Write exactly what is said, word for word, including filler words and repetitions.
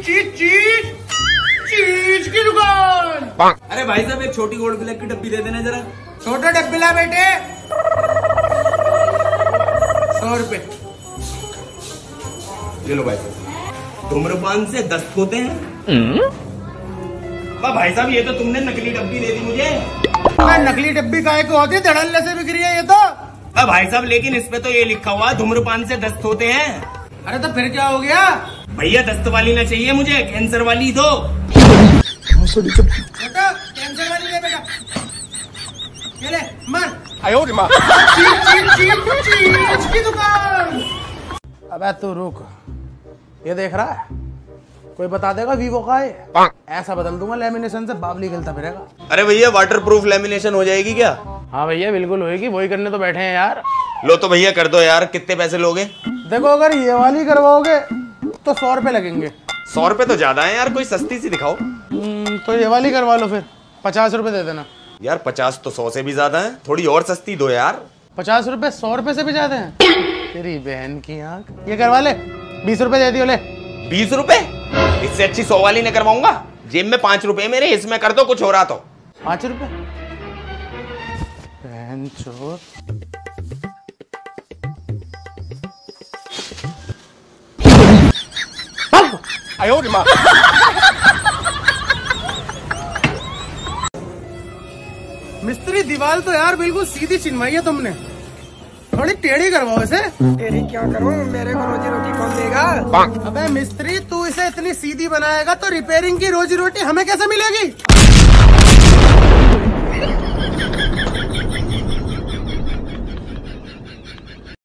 चीज चीज चीज की दुकान। अरे भाई साहब एक छोटी गोल्ड फ्लैग की डब्बी दे देना जरा। छोटा डब्बी ला बेटे, सौ रुपए। ये लो भाई साहब, धूम्रपान से दस्त होते हैं। भाई साहब ये तो तुमने नकली डब्बी दे दी मुझे। नकली डब्बी काहे को होती है, धड़ल्ले से बिक रही है ये तो। अब भाई साहब लेकिन इस पे तो ये लिखा हुआ धूम्रपान से दस्त होते हैं। अरे तो फिर क्या हो गया? भैया दस्त वाली ना चाहिए मुझे, कैंसर वाली दो। बेटा कैंसर वाली ले बेटा, ये ले मार। आयो रे माँ। चीज चीज चीज चीज की दुकान। अबे तू रुक, ये देख रहा है, कोई बता देगा वीवो का है? ऐसा बदल दूंगा लेमिनेशन से, बाबली गलता फिरेगा। अरे भैया वाटर प्रूफ लेमिनेशन हो जाएगी क्या? हाँ भैया बिल्कुल होएगी, वही करने तो बैठे हैं यार। लो तो भैया कर दो यार, कितने पैसे लोगे? देखो अगर ये वाली करवाओगे तो सौ रुपए लगेंगे। सौ रुपए तो ज्यादा है यार, कोई सस्ती सी दिखाओ। तो ये वाली करवा लो फिर, पचास रुपए दे देना। यार पचास तो सौ से भी ज्यादा है, थोड़ी और सस्ती दो यार। पचास रुपए सौ रुपए से भी ज्यादा है? तेरी बहन की आंख। ये करवा ले, बीस रुपए दे दियो ले। बीस रुपए? इससे अच्छी सौ वाली नहीं करवाऊंगा। जेब में पांच रुपए मेरे, इसमें कर दो, कुछ हो रहा तो। पांच रुपए? बहन चोर। आयो रे माँ। मिस्त्री दीवार तो यार बिल्कुल सीधी चिनवाई है तुमने, थोड़ी टेढ़ी करवाओ इसे। तेरी क्या करूं, मेरे को रोजी रोटी कौन देगा? अबे मिस्त्री तू इसे इतनी सीधी बनाएगा तो रिपेयरिंग की रोजी रोटी हमें कैसे मिलेगी?